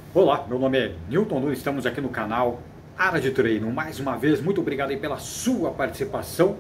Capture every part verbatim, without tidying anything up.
Olá, meu nome é Newton Nunes, estamos aqui no canal Área de Treino. Mais uma vez, muito obrigado aí pela sua participação.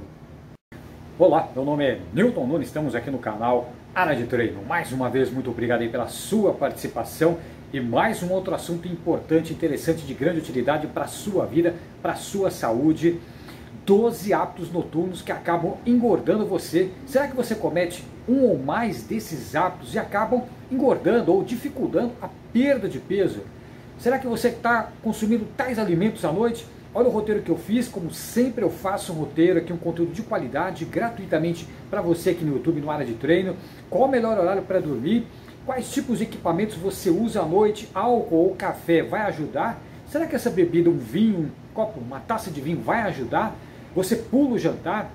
Olá, meu nome é Newton Nunes, estamos aqui no canal Área de Treino. Mais uma vez, muito obrigado aí pela sua participação e mais um outro assunto importante, interessante, de grande utilidade para a sua vida, para a sua saúde. doze hábitos noturnos que acabam engordando você. Será que você comete um ou mais desses hábitos e acabam engordando ou dificultando a perda de peso? Será que você está consumindo tais alimentos à noite? Olha o roteiro que eu fiz, como sempre eu faço um roteiro aqui, um conteúdo de qualidade, gratuitamente para você aqui no YouTube, no Área de Treino. Qual o melhor horário para dormir? Quais tipos de equipamentos você usa à noite? Álcool ou café vai ajudar? Será que essa bebida, um vinho, um copo, uma taça de vinho vai ajudar? Você pula o jantar,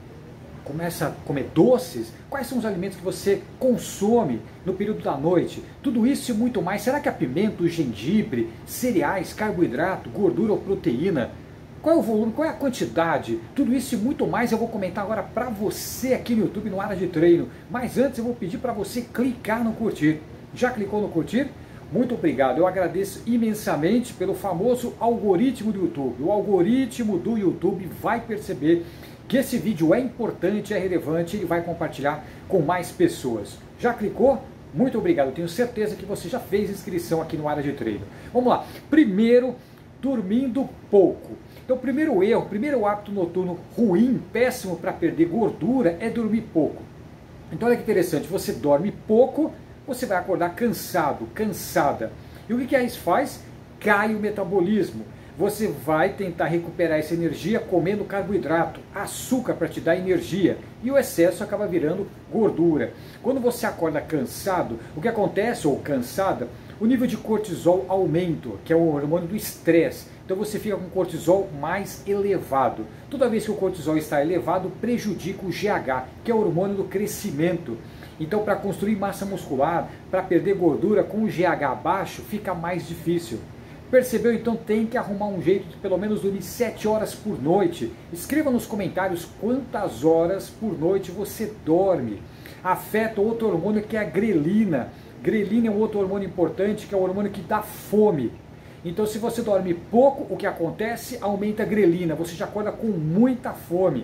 começa a comer doces? Quais são os alimentos que você consome no período da noite? Tudo isso e muito mais. Será que a pimenta, o gengibre, cereais, carboidrato, gordura ou proteína? Qual é o volume, qual é a quantidade? Tudo isso e muito mais eu vou comentar agora para você aqui no YouTube, no Área de Treino. Mas antes eu vou pedir para você clicar no curtir. Já clicou no curtir? Muito obrigado, eu agradeço imensamente pelo famoso algoritmo do YouTube. O algoritmo do YouTube vai perceber que esse vídeo é importante, é relevante e vai compartilhar com mais pessoas. Já clicou? Muito obrigado, eu tenho certeza que você já fez inscrição aqui no Área de Treino. Vamos lá, primeiro, dormindo pouco. Então o primeiro erro, o primeiro hábito noturno ruim, péssimo para perder gordura é dormir pouco. Então olha que interessante, você dorme pouco, você vai acordar cansado, cansada. E o que, que isso faz? Cai o metabolismo. Você vai tentar recuperar essa energia comendo carboidrato, açúcar para te dar energia. E o excesso acaba virando gordura. Quando você acorda cansado, o que acontece, ou cansada, o nível de cortisol aumenta, que é o hormônio do estresse. Então você fica com cortisol mais elevado. Toda vez que o cortisol está elevado, prejudica o G H, que é o hormônio do crescimento. Então, para construir massa muscular, para perder gordura com o G H baixo, fica mais difícil. Percebeu? Então tem que arrumar um jeito de pelo menos dormir sete horas por noite. Escreva nos comentários quantas horas por noite você dorme. Afeta outro hormônio que é a grelina. Grelina é um outro hormônio importante, que é o hormônio que dá fome. Então, se você dorme pouco, o que acontece? Aumenta a grelina. Você já acorda com muita fome.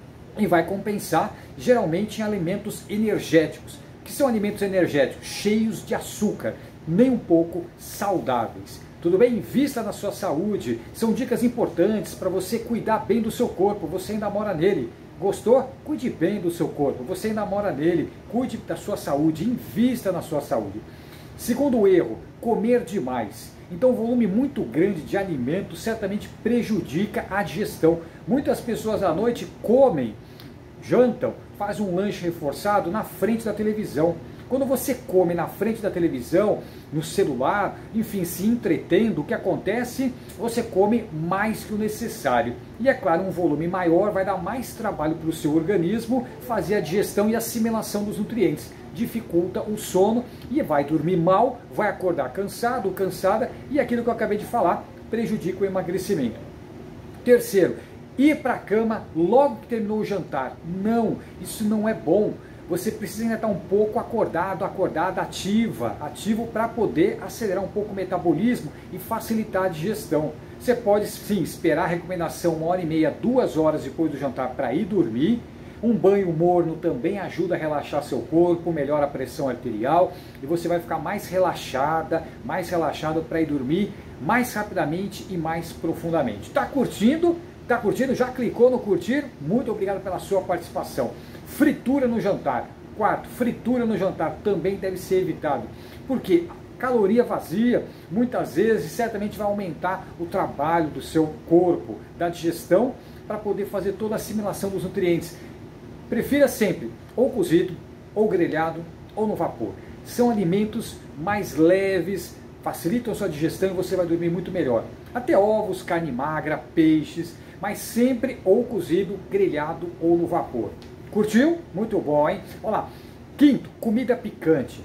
E vai compensar geralmente em alimentos energéticos. Que são alimentos energéticos? Cheios de açúcar, nem um pouco saudáveis. Tudo bem? Invista na sua saúde. São dicas importantes para você cuidar bem do seu corpo. Você ainda mora nele. Gostou? Cuide bem do seu corpo. Você ainda mora nele. Cuide da sua saúde. Invista na sua saúde. Segundo erro, comer demais. Então, um volume muito grande de alimentos certamente prejudica a digestão. Muitas pessoas à noite comem, jantam, fazem um lanche reforçado na frente da televisão. Quando você come na frente da televisão, no celular, enfim, se entretendo, o que acontece? Você come mais que o necessário. E é claro, um volume maior vai dar mais trabalho para o seu organismo fazer a digestão e assimilação dos nutrientes. Dificulta o sono e vai dormir mal, vai acordar cansado, cansada, e aquilo que eu acabei de falar prejudica o emagrecimento. Terceiro, ir para a cama logo que terminou o jantar. Não, isso não é bom. Você precisa ainda estar um pouco acordado, acordada, ativa, ativo para poder acelerar um pouco o metabolismo e facilitar a digestão. Você pode sim esperar a recomendação uma hora e meia, duas horas depois do jantar para ir dormir. Um banho morno também ajuda a relaxar seu corpo, melhora a pressão arterial e você vai ficar mais relaxada, mais relaxado para ir dormir mais rapidamente e mais profundamente. Tá curtindo? Tá curtindo? Já clicou no curtir? Muito obrigado pela sua participação. Fritura no jantar. Quarto, fritura no jantar também deve ser evitado. Porque caloria vazia, muitas vezes, certamente vai aumentar o trabalho do seu corpo, da digestão, para poder fazer toda a assimilação dos nutrientes. Prefira sempre ou cozido, ou grelhado, ou no vapor. São alimentos mais leves, facilitam a sua digestão e você vai dormir muito melhor. Até ovos, carne magra, peixes, mas sempre ou cozido, grelhado ou no vapor. Curtiu? Muito bom, hein? Olha lá. Quinto, comida picante.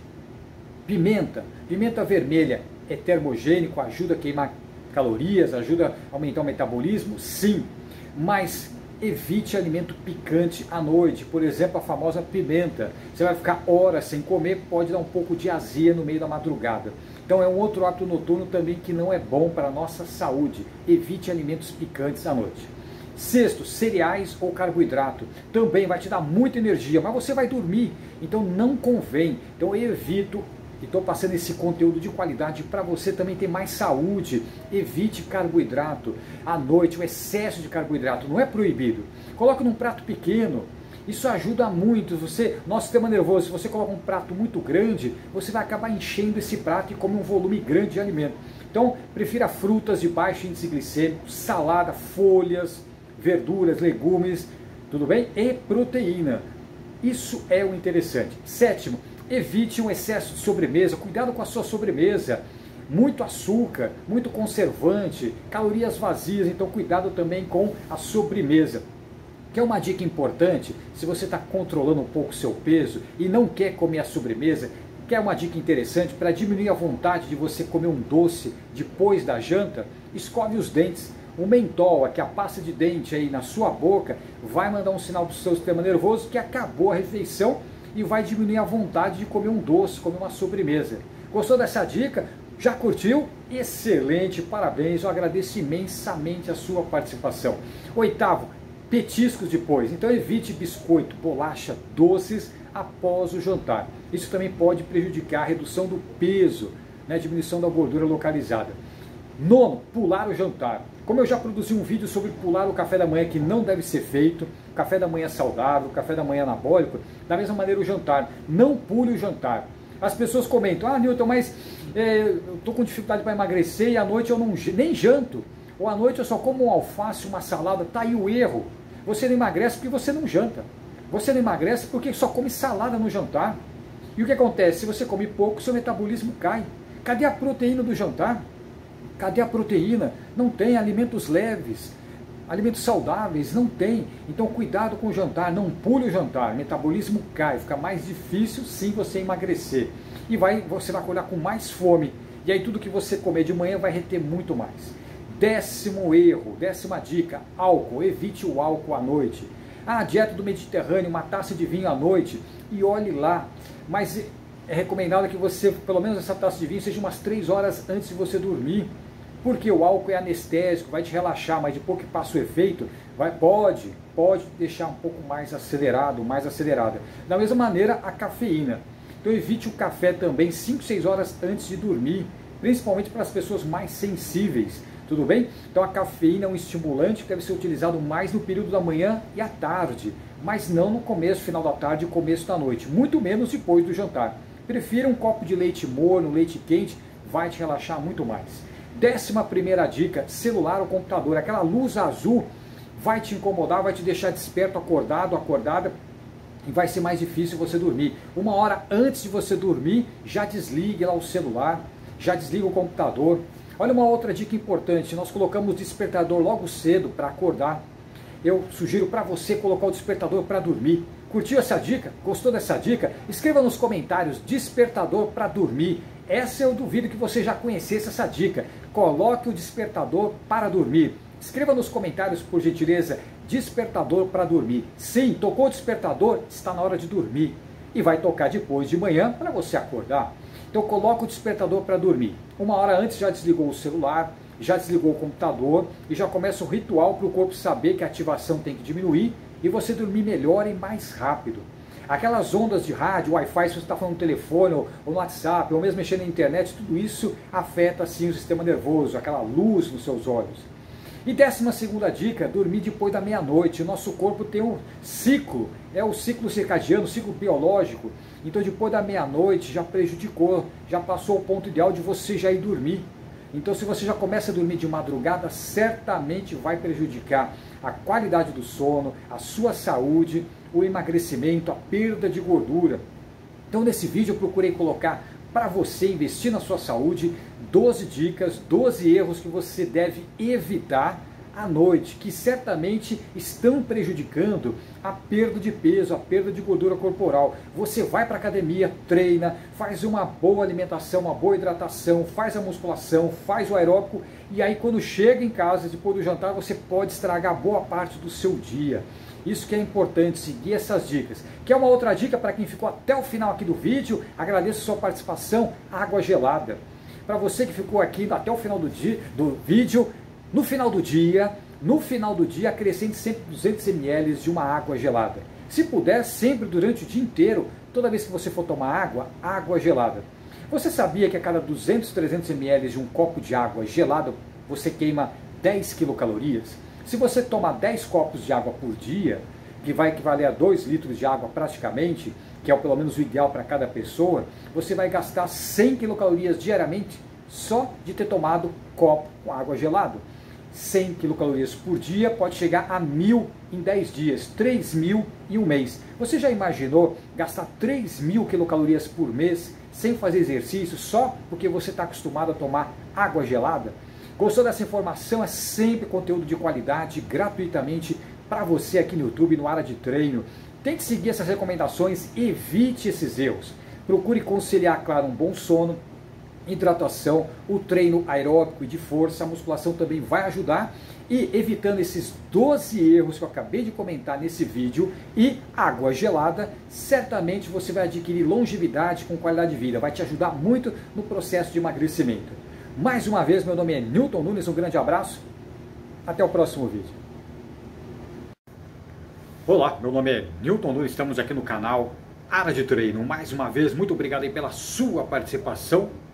Pimenta. Pimenta vermelha é termogênico, ajuda a queimar calorias, ajuda a aumentar o metabolismo? Sim. Mas evite alimento picante à noite, por exemplo, a famosa pimenta. Você vai ficar horas sem comer, pode dar um pouco de azia no meio da madrugada. Então é um outro hábito noturno também que não é bom para a nossa saúde. Evite alimentos picantes à noite. Sexto, cereais ou carboidrato. Também vai te dar muita energia, mas você vai dormir, então não convém. Então eu evito, e estou passando esse conteúdo de qualidade para você também ter mais saúde. Evite carboidrato à noite, o excesso de carboidrato não é proibido. Coloque num prato pequeno. Isso ajuda muito. Você, nosso sistema nervoso, se você coloca um prato muito grande, você vai acabar enchendo esse prato e come um volume grande de alimento. Então, prefira frutas de baixo índice glicêmico, salada, folhas, verduras, legumes, tudo bem? E proteína. Isso é o interessante. Sétimo, evite um excesso de sobremesa. Cuidado com a sua sobremesa. Muito açúcar, muito conservante, calorias vazias. Então, cuidado também com a sobremesa. Que é uma dica importante, se você está controlando um pouco o seu peso e não quer comer a sobremesa, que é uma dica interessante para diminuir a vontade de você comer um doce depois da janta, escove os dentes. O mentol, que é a pasta de dente aí na sua boca, vai mandar um sinal para o seu sistema nervoso que acabou a refeição e vai diminuir a vontade de comer um doce, comer uma sobremesa. Gostou dessa dica? Já curtiu? Excelente, parabéns, eu agradeço imensamente a sua participação. Oitavo, petiscos depois, então evite biscoito, bolacha, doces após o jantar. Isso também pode prejudicar a redução do peso, né, diminuição da gordura localizada. Nono, pular o jantar. Como eu já produzi um vídeo sobre pular o café da manhã que não deve ser feito, café da manhã saudável, café da manhã anabólico, da mesma maneira o jantar, não pule o jantar. As pessoas comentam, ah Newton, mas é, eu estou com dificuldade para emagrecer e à noite eu não, nem janto, ou à noite eu só como um alface, uma salada. Tá aí o erro. Você não emagrece porque você não janta. Você não emagrece porque só come salada no jantar. E o que acontece? Se você come pouco, seu metabolismo cai. Cadê a proteína do jantar? Cadê a proteína? Não tem. Alimentos leves, alimentos saudáveis, não tem. Então cuidado com o jantar, não pule o jantar. O metabolismo cai, fica mais difícil sim você emagrecer. E vai, você vai acordar com mais fome. E aí tudo que você comer de manhã vai reter muito mais. Décimo erro, décima dica, álcool. Evite o álcool à noite. Ah, dieta do Mediterrâneo, uma taça de vinho à noite, e olhe lá. Mas é recomendado que você, pelo menos essa taça de vinho, seja umas três horas antes de você dormir. Porque o álcool é anestésico, vai te relaxar, mas depois que passa o efeito, vai, pode, pode deixar um pouco mais acelerado, mais acelerada. Da mesma maneira, a cafeína. Então evite o café também cinco, seis horas antes de dormir, principalmente para as pessoas mais sensíveis. Tudo bem? Então a cafeína é um estimulante que deve ser utilizado mais no período da manhã e à tarde, mas não no começo, final da tarde e começo da noite, muito menos depois do jantar. Prefira um copo de leite morno, leite quente, vai te relaxar muito mais. Décima primeira dica, celular ou computador. Aquela luz azul vai te incomodar, vai te deixar desperto, acordado, acordada, e vai ser mais difícil você dormir. Uma hora antes de você dormir, já desligue lá o celular, já desliga o computador. Olha uma outra dica importante, nós colocamos o despertador logo cedo para acordar. Eu sugiro para você colocar o despertador para dormir. Curtiu essa dica? Gostou dessa dica? Escreva nos comentários, despertador para dormir. Essa eu duvido que você já conhecesse essa dica. Coloque o despertador para dormir. Escreva nos comentários, por gentileza, despertador para dormir. Sim, tocou o despertador, está na hora de dormir. E vai tocar depois de manhã para você acordar. Então coloca o despertador para dormir. Uma hora antes já desligou o celular, já desligou o computador e já começa um ritual para o corpo saber que a ativação tem que diminuir e você dormir melhor e mais rápido. Aquelas ondas de rádio, Wi-Fi, se você está falando no telefone ou no WhatsApp, ou mesmo mexendo na internet, tudo isso afeta sim o sistema nervoso, aquela luz nos seus olhos. E décima segunda dica, dormir depois da meia-noite. O nosso corpo tem um ciclo, é o ciclo circadiano, o ciclo biológico. Então depois da meia-noite já prejudicou, já passou o ponto ideal de você já ir dormir. Então se você já começa a dormir de madrugada, certamente vai prejudicar a qualidade do sono, a sua saúde, o emagrecimento, a perda de gordura. Então nesse vídeo eu procurei colocar para você investir na sua saúde doze dicas, doze erros que você deve evitar à noite, que certamente estão prejudicando a perda de peso, a perda de gordura corporal. Você vai para a academia, treina, faz uma boa alimentação, uma boa hidratação, faz a musculação, faz o aeróbico e aí quando chega em casa, depois do jantar, você pode estragar boa parte do seu dia. Isso que é importante, seguir essas dicas. Quer uma outra dica para quem ficou até o final aqui do vídeo? Agradeço a sua participação, água gelada. para você que ficou aqui até o final do, dia, do vídeo, no final do dia, no final do dia acrescente sempre duzentos mililitros de uma água gelada. Se puder, sempre durante o dia inteiro, toda vez que você for tomar água, água gelada. Você sabia que a cada duzentos, trezentos mililitros de um copo de água gelada, você queima dez quilocalorias? Se você tomar dez copos de água por dia, que vai equivaler a dois litros de água praticamente, que é pelo menos o ideal para cada pessoa, você vai gastar cem quilocalorias diariamente só de ter tomado copo com água gelada. cem quilocalorias por dia pode chegar a mil em dez dias, três mil em um mês. Você já imaginou gastar três mil quilocalorias por mês sem fazer exercício só porque você está acostumado a tomar água gelada? Gostou dessa informação? É sempre conteúdo de qualidade, gratuitamente para você aqui no YouTube, no Área de Treino. Tente seguir essas recomendações, evite esses erros. Procure conciliar, claro, um bom sono, hidratação, o treino aeróbico e de força, a musculação também vai ajudar. E evitando esses doze erros que eu acabei de comentar nesse vídeo e água gelada, certamente você vai adquirir longevidade com qualidade de vida. Vai te ajudar muito no processo de emagrecimento. Mais uma vez, meu nome é Newton Nunes, um grande abraço. Até o próximo vídeo. Olá, meu nome é Newton Nunes, estamos aqui no canal Área de Treino. Mais uma vez, muito obrigado aí pela sua participação.